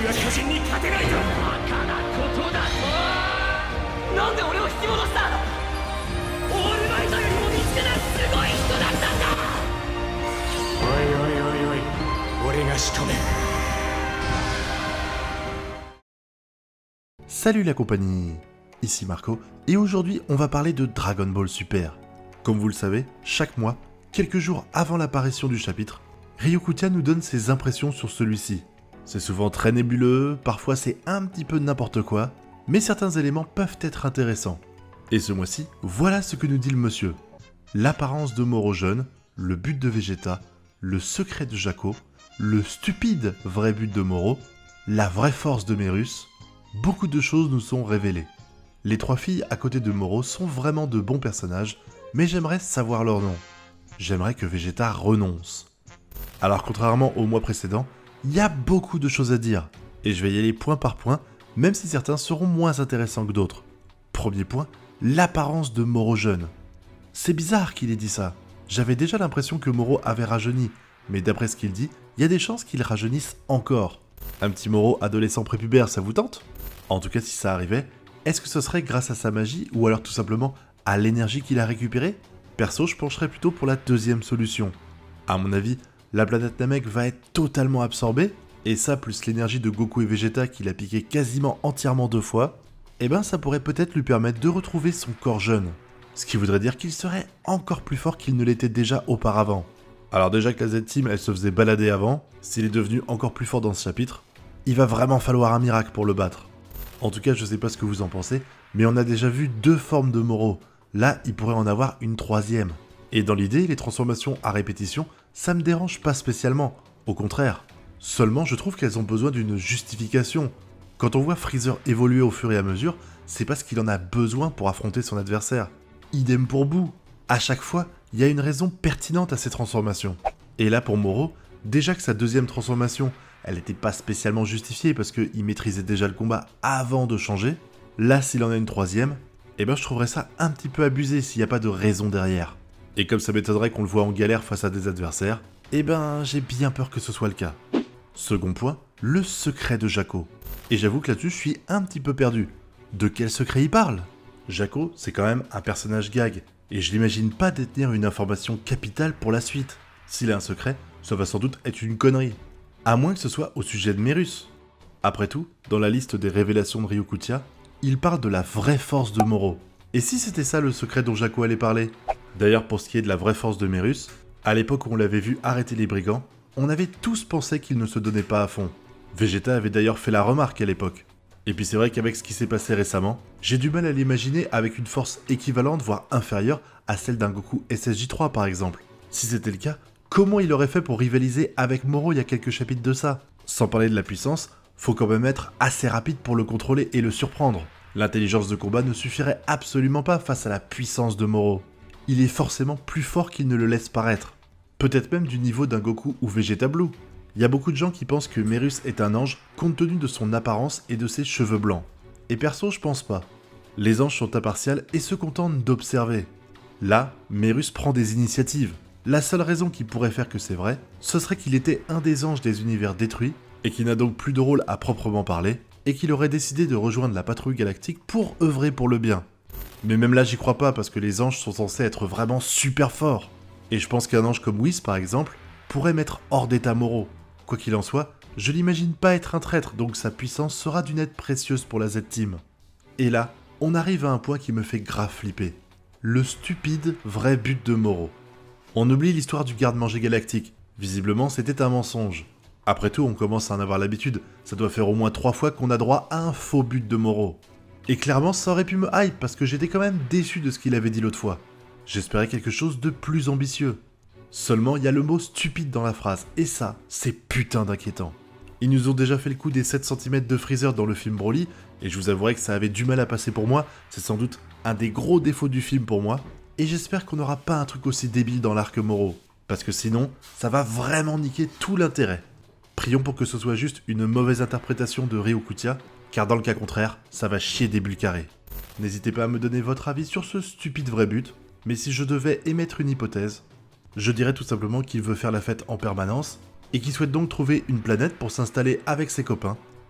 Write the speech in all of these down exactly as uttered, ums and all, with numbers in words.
は巨人に勝てないぞ。バカなことだと。なんで俺を引き戻した？オールマイトよりも見つけなすごい人だったんだ。おいおいおいおい、俺が仕留める。 Salut la compagnie, ici Marco, et aujourd'hui on va parler de Dragon Ball Super. Comme vous le savez, chaque mois, quelques jours avant l'apparition du chapitre, Ryukutia nous donne ses impressions sur celui-ci. C'est souvent très nébuleux, parfois c'est un petit peu n'importe quoi, mais certains éléments peuvent être intéressants. Et ce mois-ci, voilà ce que nous dit le monsieur. L'apparence de Moro jeune, le but de Vegeta, le secret de Jaco, le stupide vrai but de Moro, la vraie force de Merus. Beaucoup de choses nous sont révélées. Les trois filles à côté de Moro sont vraiment de bons personnages, mais j'aimerais savoir leur nom. J'aimerais que Vegeta renonce. Alors contrairement au mois précédent, il y a beaucoup de choses à dire, et je vais y aller point par point, même si certains seront moins intéressants que d'autres. Premier point, l'apparence de Moro jeune. C'est bizarre qu'il ait dit ça. J'avais déjà l'impression que Moro avait rajeuni, mais d'après ce qu'il dit, il y a des chances qu'il rajeunisse encore. Un petit Moro adolescent prépubère, ça vous tente? En tout cas, si ça arrivait, est-ce que ce serait grâce à sa magie ou alors tout simplement à l'énergie qu'il a récupérée? Perso, je pencherais plutôt pour la deuxième solution. À mon avis, la planète Namek va être totalement absorbée, et ça plus l'énergie de Goku et Vegeta qu'il a piqué quasiment entièrement deux fois, et ben ça pourrait peut-être lui permettre de retrouver son corps jeune. Ce qui voudrait dire qu'il serait encore plus fort qu'il ne l'était déjà auparavant. Alors déjà que la Z-Team elle se faisait balader avant, s'il est devenu encore plus fort dans ce chapitre, il va vraiment falloir un miracle pour le battre. En tout cas, je sais pas ce que vous en pensez, mais on a déjà vu deux formes de Moro. Là, il pourrait en avoir une troisième. Et dans l'idée, les transformations à répétition, ça me dérange pas spécialement. Au contraire. Seulement, je trouve qu'elles ont besoin d'une justification. Quand on voit Freezer évoluer au fur et à mesure, c'est parce qu'il en a besoin pour affronter son adversaire. Idem pour Boo. À chaque fois, il y a une raison pertinente à ces transformations. Et là, pour Moro, déjà que sa deuxième transformation, elle n'était pas spécialement justifiée parce qu'il maîtrisait déjà le combat avant de changer. Là, s'il en a une troisième, eh ben je trouverais ça un petit peu abusé s'il n'y a pas de raison derrière. Et comme ça m'étonnerait qu'on le voit en galère face à des adversaires, eh ben j'ai bien peur que ce soit le cas. Second point, le secret de Jaco. Et j'avoue que là-dessus, je suis un petit peu perdu. De quel secret il parle? Jaco, c'est quand même un personnage gag, et je l'imagine pas détenir une information capitale pour la suite. S'il a un secret, ça va sans doute être une connerie. À moins que ce soit au sujet de Merus. Après tout, dans la liste des révélations de Ryukutia, il parle de la vraie force de Moro. Et si c'était ça le secret dont Jaco allait parler? D'ailleurs, pour ce qui est de la vraie force de Merus, à l'époque où on l'avait vu arrêter les brigands, on avait tous pensé qu'il ne se donnait pas à fond. Vegeta avait d'ailleurs fait la remarque à l'époque. Et puis c'est vrai qu'avec ce qui s'est passé récemment, j'ai du mal à l'imaginer avec une force équivalente voire inférieure à celle d'un Goku S S J trois par exemple. Si c'était le cas, comment il aurait fait pour rivaliser avec Moro il y a quelques chapitres de ça? Sans parler de la puissance, faut quand même être assez rapide pour le contrôler et le surprendre. L'intelligence de combat ne suffirait absolument pas face à la puissance de Moro. Il est forcément plus fort qu'il ne le laisse paraître. Peut-être même du niveau d'un Goku ou Vegeta Blue. Il y a beaucoup de gens qui pensent que Merus est un ange compte tenu de son apparence et de ses cheveux blancs. Et perso, je pense pas. Les anges sont impartials et se contentent d'observer. Là, Merus prend des initiatives. La seule raison qui pourrait faire que c'est vrai, ce serait qu'il était un des anges des univers détruits, et qu'il n'a donc plus de rôle à proprement parler, et qu'il aurait décidé de rejoindre la patrouille galactique pour œuvrer pour le bien. Mais même là j'y crois pas parce que les anges sont censés être vraiment super forts. Et je pense qu'un ange comme Whis par exemple, pourrait mettre hors d'état Moro. Quoi qu'il en soit, je l'imagine pas être un traître, donc sa puissance sera d'une aide précieuse pour la Z-Team. Et là, on arrive à un point qui me fait grave flipper. Le stupide vrai but de Moro. On oublie l'histoire du garde-manger galactique. Visiblement, c'était un mensonge. Après tout, on commence à en avoir l'habitude. Ça doit faire au moins trois fois qu'on a droit à un faux but de Moro. Et clairement, ça aurait pu me hype parce que j'étais quand même déçu de ce qu'il avait dit l'autre fois. J'espérais quelque chose de plus ambitieux. Seulement, il y a le mot stupide dans la phrase. Et ça, c'est putain d'inquiétant. Ils nous ont déjà fait le coup des sept centimètres de Freezer dans le film Broly. Et je vous avouerai que ça avait du mal à passer pour moi. C'est sans doute un des gros défauts du film pour moi. Et j'espère qu'on n'aura pas un truc aussi débile dans l'arc Moro, parce que sinon, ça va vraiment niquer tout l'intérêt. Prions pour que ce soit juste une mauvaise interprétation de Ryukutia, car dans le cas contraire, ça va chier des bulles carrées. N'hésitez pas à me donner votre avis sur ce stupide vrai but, mais si je devais émettre une hypothèse, je dirais tout simplement qu'il veut faire la fête en permanence, et qu'il souhaite donc trouver une planète pour s'installer avec ses copains,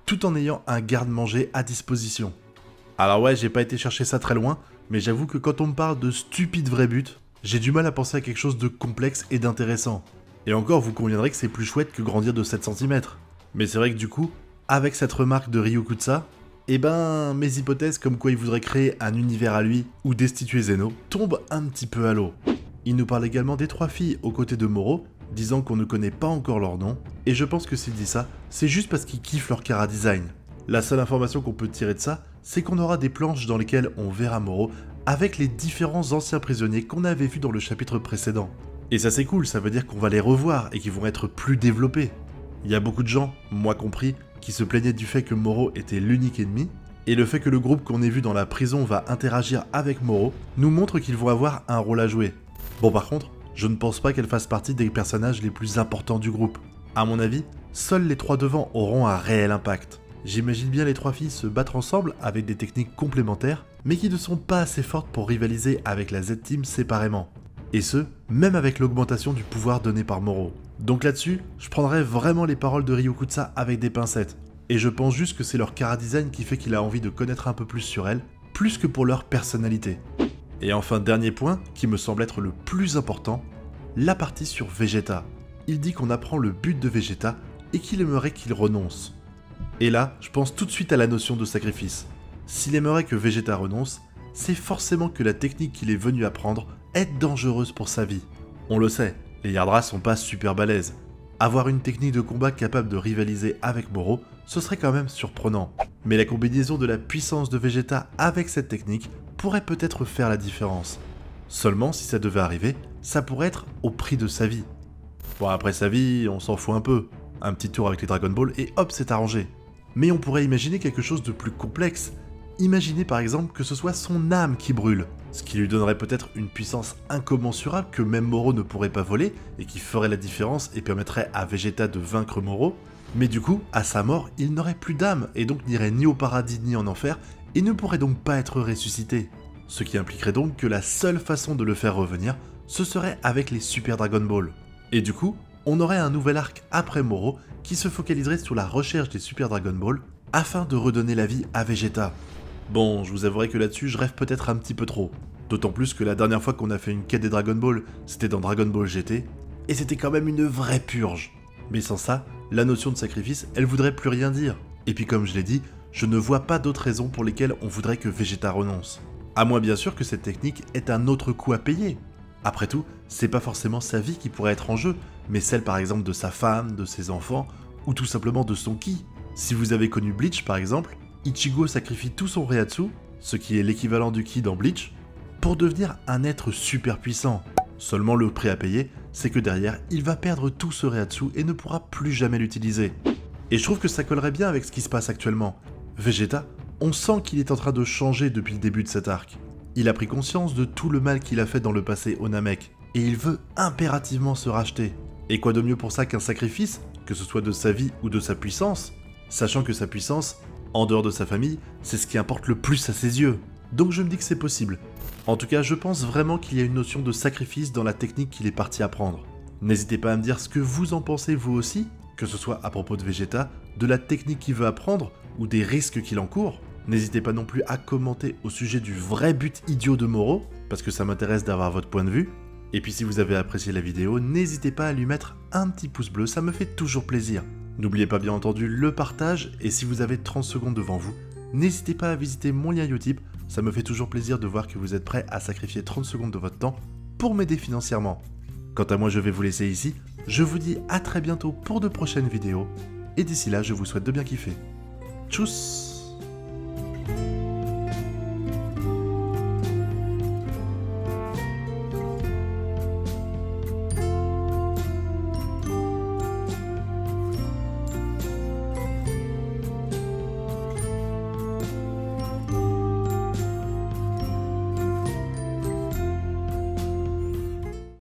tout en ayant un garde-manger à disposition. Alors ouais, j'ai pas été chercher ça très loin, mais j'avoue que quand on me parle de stupides vrais buts, j'ai du mal à penser à quelque chose de complexe et d'intéressant. Et encore, vous conviendrez que c'est plus chouette que grandir de sept centimètres. Mais c'est vrai que du coup, avec cette remarque de Ryokutsa, eh ben, mes hypothèses comme quoi il voudrait créer un univers à lui ou destituer Zeno tombent un petit peu à l'eau. Il nous parle également des trois filles aux côtés de Moro, disant qu'on ne connaît pas encore leur nom, et je pense que s'il dit ça, c'est juste parce qu'il kiffe leur chara design. La seule information qu'on peut tirer de ça, c'est qu'on aura des planches dans lesquelles on verra Moro avec les différents anciens prisonniers qu'on avait vus dans le chapitre précédent. Et ça c'est cool, ça veut dire qu'on va les revoir et qu'ils vont être plus développés. Il y a beaucoup de gens, moi compris, qui se plaignaient du fait que Moro était l'unique ennemi, et le fait que le groupe qu'on ait vu dans la prison va interagir avec Moro nous montre qu'ils vont avoir un rôle à jouer. Bon par contre, je ne pense pas qu'elle fasse partie des personnages les plus importants du groupe. À mon avis, seuls les trois devant auront un réel impact. J'imagine bien les trois filles se battre ensemble avec des techniques complémentaires, mais qui ne sont pas assez fortes pour rivaliser avec la Z-Team séparément. Et ce, même avec l'augmentation du pouvoir donné par Moro. Donc là-dessus, je prendrais vraiment les paroles de Ryokutsa avec des pincettes. Et je pense juste que c'est leur chara design qui fait qu'il a envie de connaître un peu plus sur elles, plus que pour leur personnalité. Et enfin, dernier point, qui me semble être le plus important, la partie sur Vegeta. Il dit qu'on apprend le but de Vegeta et qu'il aimerait qu'il renonce. Et là, je pense tout de suite à la notion de sacrifice. S'il aimerait que Vegeta renonce, c'est forcément que la technique qu'il est venu apprendre est dangereuse pour sa vie. On le sait, les Yardras sont pas super balèzes. Avoir une technique de combat capable de rivaliser avec Moro, ce serait quand même surprenant. Mais la combinaison de la puissance de Vegeta avec cette technique pourrait peut-être faire la différence. Seulement, si ça devait arriver, ça pourrait être au prix de sa vie. Bon, après sa vie, on s'en fout un peu. Un petit tour avec les Dragon Ball et hop, c'est arrangé. Mais on pourrait imaginer quelque chose de plus complexe. Imaginez par exemple que ce soit son âme qui brûle, ce qui lui donnerait peut-être une puissance incommensurable que même Moro ne pourrait pas voler, et qui ferait la différence et permettrait à Vegeta de vaincre Moro. Mais du coup, à sa mort, il n'aurait plus d'âme, et donc n'irait ni au paradis ni en enfer, et ne pourrait donc pas être ressuscité. Ce qui impliquerait donc que la seule façon de le faire revenir, ce serait avec les Super Dragon Ball. Et du coup, on aurait un nouvel arc après Moro qui se focaliserait sur la recherche des Super Dragon Ball afin de redonner la vie à Vegeta. Bon, je vous avouerai que là-dessus, je rêve peut-être un petit peu trop. D'autant plus que la dernière fois qu'on a fait une quête des Dragon Ball, c'était dans Dragon Ball G T, et c'était quand même une vraie purge. Mais sans ça, la notion de sacrifice, elle voudrait plus rien dire. Et puis comme je l'ai dit, je ne vois pas d'autres raisons pour lesquelles on voudrait que Vegeta renonce. À moins bien sûr que cette technique ait un autre coût à payer. Après tout, c'est pas forcément sa vie qui pourrait être en jeu, mais celle par exemple de sa femme, de ses enfants, ou tout simplement de son ki. Si vous avez connu Bleach par exemple, Ichigo sacrifie tout son Reiatsu, ce qui est l'équivalent du ki dans Bleach, pour devenir un être super puissant. Seulement le prix à payer, c'est que derrière, il va perdre tout ce Reiatsu et ne pourra plus jamais l'utiliser. Et je trouve que ça collerait bien avec ce qui se passe actuellement. Vegeta, on sent qu'il est en train de changer depuis le début de cet arc. Il a pris conscience de tout le mal qu'il a fait dans le passé au Namek, et il veut impérativement se racheter. Et quoi de mieux pour ça qu'un sacrifice, que ce soit de sa vie ou de sa puissance, sachant que sa puissance, en dehors de sa famille, c'est ce qui importe le plus à ses yeux. Donc je me dis que c'est possible. En tout cas, je pense vraiment qu'il y a une notion de sacrifice dans la technique qu'il est parti apprendre. N'hésitez pas à me dire ce que vous en pensez vous aussi, que ce soit à propos de Vegeta, de la technique qu'il veut apprendre, ou des risques qu'il encourt. N'hésitez pas non plus à commenter au sujet du vrai but idiot de Moro, parce que ça m'intéresse d'avoir votre point de vue. Et puis si vous avez apprécié la vidéo, n'hésitez pas à lui mettre un petit pouce bleu, ça me fait toujours plaisir. N'oubliez pas bien entendu le partage, et si vous avez trente secondes devant vous, n'hésitez pas à visiter mon lien Utip, ça me fait toujours plaisir de voir que vous êtes prêts à sacrifier trente secondes de votre temps pour m'aider financièrement. Quant à moi, je vais vous laisser ici, je vous dis à très bientôt pour de prochaines vidéos, et d'ici là, je vous souhaite de bien kiffer. Tchuss!